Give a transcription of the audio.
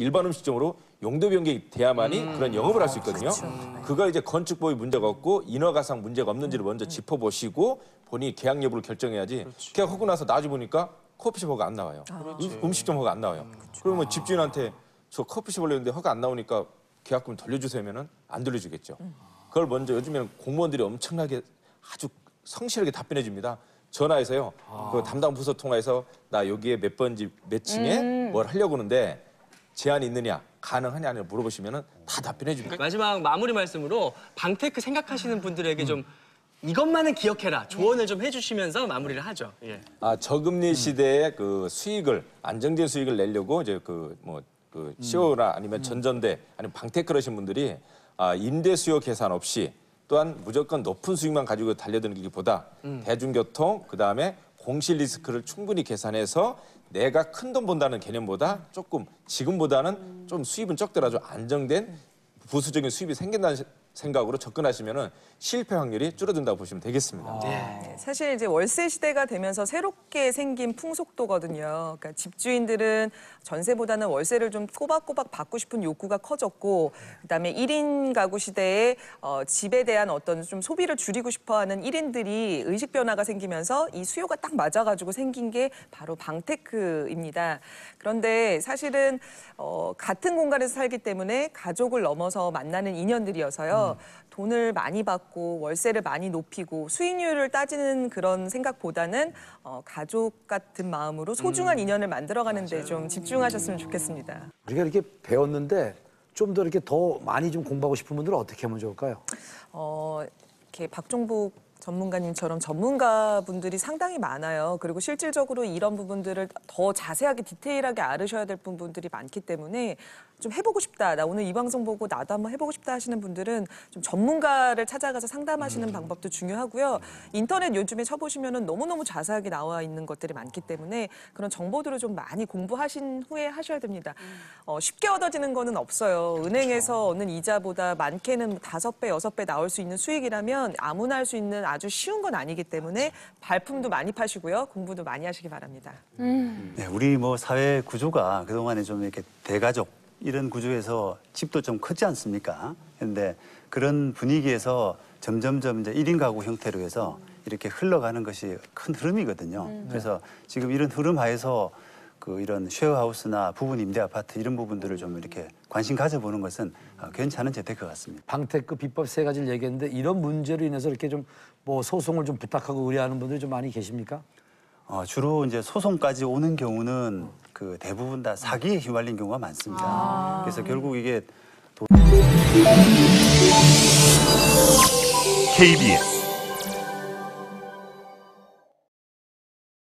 일반 음식점으로 용도 변경이 돼야만이 그런 영업을 할 수 있거든요. 그거 이제 건축법이 문제가 없고 인허가상 문제가 없는지를 먼저 짚어보시고 본인이 계약 여부를 결정해야지. 계약하고 나서 나중에 보니까 커피숍 허가 안 나와요. 음식점 허가 안 나와요. 그러면 집주인한테 저 커피숍 하려는데 허가 안 나오니까 계약금 돌려주세요면은 안 돌려주겠죠. 그걸 먼저 요즘에는 공무원들이 엄청나게 아주 성실하게 답변해 줍니다. 전화해서요. 그 담당 부서 통화해서 나 여기에 몇 번지 몇 층에 뭘 하려고 하는데 제한이 있느냐, 가능하냐 물어보시면은 다 답변해 줍니다. 마지막 마무리 말씀으로 방테크 생각하시는 분들에게 좀 이것만은 기억해라 조언을 좀 해주시면서 마무리를 하죠. 예. 저금리 시대에 그 수익을 안정된 수익을 내려고 이제 그 CO나 아니면 전전대 아니면 방테크를 하신 분들이 임대 수요 계산 없이 또한 무조건 높은 수익만 가지고 달려드는 것보다 대중교통 그다음에 공실 리스크를 충분히 계산해서 내가 큰 돈 번다는 개념보다 조금 지금보다는 좀 수입은 적더라도 안정된 부수적인 수입이 생긴다는 생각으로 접근하시면은 실패 확률이 줄어든다고 보시면 되겠습니다. 네, 사실 이제 월세 시대가 되면서 새롭게 생긴 풍속도거든요. 그러니까 집주인들은 전세보다는 월세를 좀 꼬박꼬박 받고 싶은 욕구가 커졌고, 그다음에 1인 가구 시대에 집에 대한 어떤 좀 소비를 줄이고 싶어하는 1인들이 의식 변화가 생기면서 이 수요가 딱 맞아가지고 생긴 게 바로 방테크입니다. 그런데 사실은 같은 공간에서 살기 때문에 가족을 넘어서 만나는 인연들이어서요. 돈을 많이 받고 월세를 많이 높이고 수익률을 따지는 그런 생각보다는 가족 같은 마음으로 소중한 인연을 만들어가는 데 좀 집중하셨으면 좋겠습니다. 우리가 이렇게 배웠는데 좀 더 이렇게 더 많이 좀 공부하고 싶은 분들은 어떻게 하면 좋을까요? 이렇게 박종복 전문가님처럼 전문가분들이 상당히 많아요. 그리고 실질적으로 이런 부분들을 더 자세하게 디테일하게 알으셔야 될 부분들이 많기 때문에 좀 해보고 싶다. 나 오늘 이 방송 보고 나도 한번 해보고 싶다 하시는 분들은 좀 전문가를 찾아가서 상담하시는 방법도 중요하고요. 인터넷 요즘에 쳐보시면은 너무너무 자세하게 나와 있는 것들이 많기 때문에 그런 정보들을 좀 많이 공부하신 후에 하셔야 됩니다. 쉽게 얻어지는 거는 없어요. 은행에서 얻는 이자보다 많게는 5배, 6배 나올 수 있는 수익이라면 아무나 할 수 있는 아주 쉬운 건 아니기 때문에 발품도 많이 파시고요. 공부도 많이 하시기 바랍니다. 네, 우리 뭐 사회 구조가 그동안에 좀 이렇게 대가족 이런 구조에서 집도 좀 크지 않습니까? 그런데 그런 분위기에서 점점점 이제 1인 가구 형태로 해서 이렇게 흘러가는 것이 큰 흐름이거든요. 그래서 지금 이런 흐름 하에서 이런 쉐어하우스나 부분 임대 아파트 이런 부분들을 좀 이렇게 관심 가져보는 것은 괜찮은 재테크 같습니다. 방테크 비법 3가지를 얘기했는데 이런 문제로 인해서 이렇게 좀 뭐 소송을 좀 부탁하고 의뢰하는 분들이 좀 많이 계십니까? 주로 이제 소송까지 오는 경우는 대부분 다 사기에 휘말린 경우가 많습니다. 그래서 결국 이게 KBS